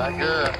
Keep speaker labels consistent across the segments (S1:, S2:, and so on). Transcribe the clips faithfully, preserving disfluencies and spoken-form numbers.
S1: Bagă!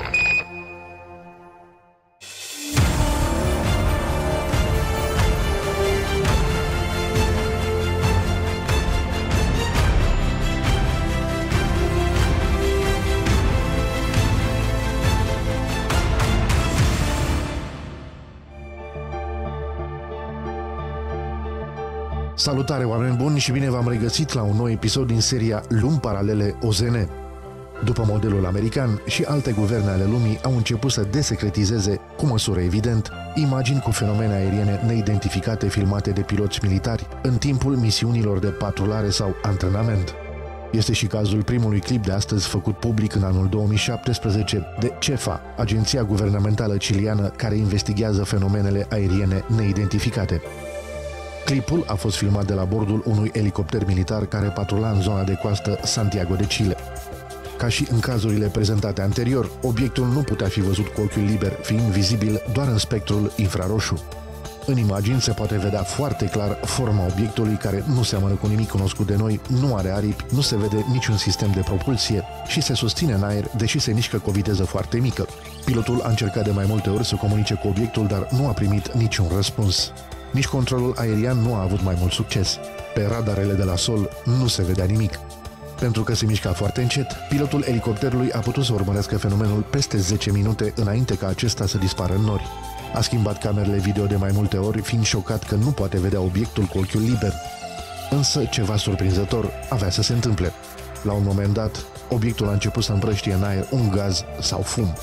S2: Salutare, oameni buni, și bine v-am regăsit la un nou episod din seria Lumi Paralele O Z N. După modelul american, și alte guverne ale lumii au început să desecretizeze, cu măsură evident, imagini cu fenomene aeriene neidentificate filmate de piloți militari în timpul misiunilor de patrulare sau antrenament. Este și cazul primului clip de astăzi făcut public în anul două mii șaptesprezece de CEFA, agenția guvernamentală ciliană care investigează fenomenele aeriene neidentificate. Clipul a fost filmat de la bordul unui elicopter militar care patrula în zona de coastă Santiago de Chile. Ca și în cazurile prezentate anterior, obiectul nu putea fi văzut cu ochiul liber, fiind vizibil doar în spectrul infraroșu. În imagini se poate vedea foarte clar forma obiectului, care nu seamănă cu nimic cunoscut de noi, nu are aripi, nu se vede niciun sistem de propulsie și se susține în aer, deși se mișcă cu o viteză foarte mică. Pilotul a încercat de mai multe ori să comunice cu obiectul, dar nu a primit niciun răspuns. Nici controlul aerian nu a avut mai mult succes. Pe radarele de la sol nu se vedea nimic. Pentru că se mișca foarte încet, pilotul elicopterului a putut să urmărească fenomenul peste zece minute înainte ca acesta să dispară în nori. A schimbat camerele video de mai multe ori, fiind șocat că nu poate vedea obiectul cu ochiul liber. Însă, ceva surprinzător avea să se întâmple. La un moment dat, obiectul a început să împrăștie în aer un gaz sau fum.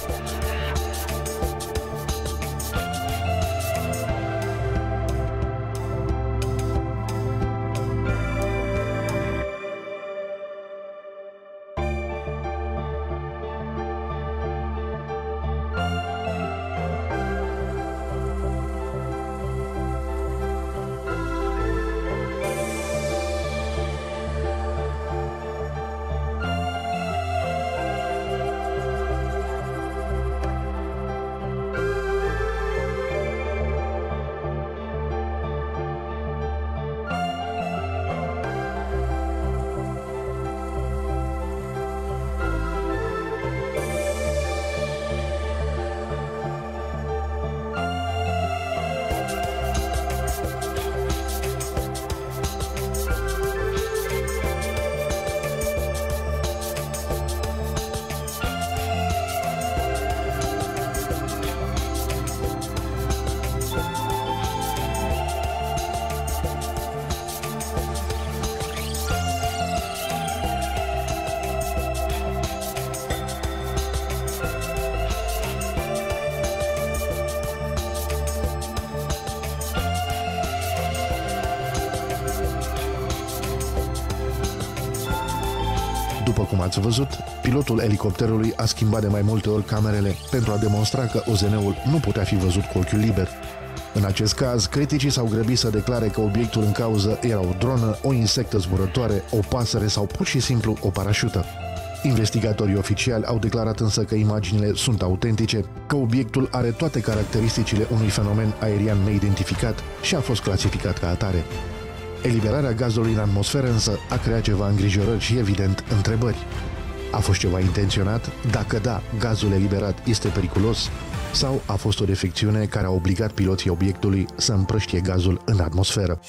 S2: După cum ați văzut, pilotul elicopterului a schimbat de mai multe ori camerele pentru a demonstra că O Z N-ul nu putea fi văzut cu ochiul liber. În acest caz, criticii s-au grăbit să declare că obiectul în cauză era o dronă, o insectă zburătoare, o pasăre sau pur și simplu o parașută. Investigatorii oficiali au declarat însă că imaginile sunt autentice, că obiectul are toate caracteristicile unui fenomen aerian neidentificat și a fost clasificat ca atare. Eliberarea gazului în atmosferă însă a creat ceva îngrijorări și, evident, întrebări. A fost ceva intenționat? Dacă da, gazul eliberat este periculos? Sau a fost o defecțiune care a obligat piloții obiectului să împrăștie gazul în atmosferă?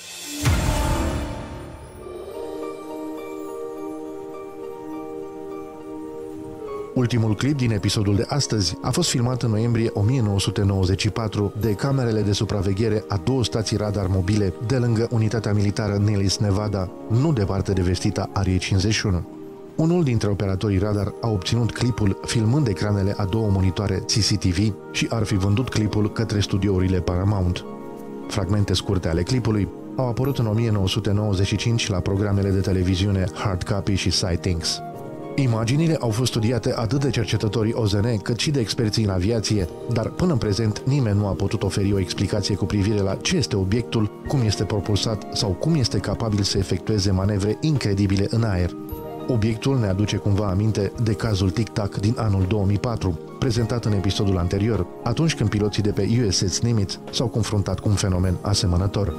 S2: Ultimul clip din episodul de astăzi a fost filmat în noiembrie o mie nouă sute nouăzeci și patru de camerele de supraveghere a două stații radar mobile de lângă unitatea militară Nellis, Nevada, nu departe de vestita Area cincizeci și unu. Unul dintre operatorii radar a obținut clipul filmând ecranele a două monitoare C C T V și ar fi vândut clipul către studiourile Paramount. Fragmente scurte ale clipului au apărut în o mie nouă sute nouăzeci și cinci la programele de televiziune Hard Copy și Sightings. Imaginile au fost studiate atât de cercetătorii O Z N cât și de experții în aviație, dar până în prezent nimeni nu a putut oferi o explicație cu privire la ce este obiectul, cum este propulsat sau cum este capabil să efectueze manevre incredibile în aer. Obiectul ne aduce cumva aminte de cazul Tic Tac din anul două mii patru, prezentat în episodul anterior, atunci când piloții de pe U S S Nimitz s-au confruntat cu un fenomen asemănător.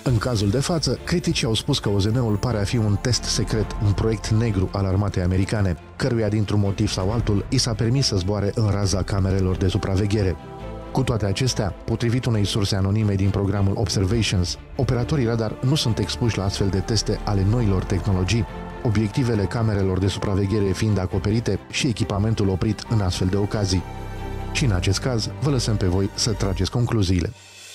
S2: În cazul de față, criticii au spus că O Z N-ul pare a fi un test secret, un proiect negru al armatei americane, căruia dintr-un motiv sau altul i s-a permis să zboare în raza camerelor de supraveghere. Cu toate acestea, potrivit unei surse anonime din programul Observations, operatorii radar nu sunt expuși la astfel de teste ale noilor tehnologii, obiectivele camerelor de supraveghere fiind acoperite și echipamentul oprit în astfel de ocazii. Și în acest caz, vă lăsăm pe voi să trageți concluziile.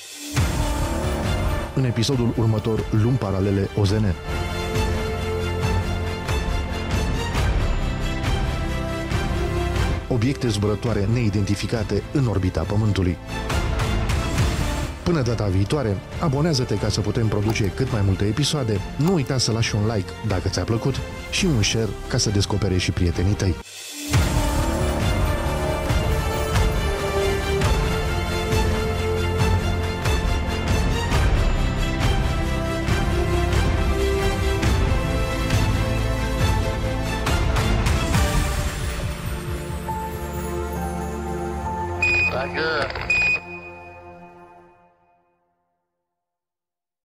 S2: În episodul următor, lumi paralele O Z N. Obiecte zburătoare neidentificate în orbita Pământului. Până data viitoare, abonează-te ca să putem produce cât mai multe episoade, nu uita să lași un like dacă ți-a plăcut și un share ca să descopere și prietenii tăi.
S1: Roger.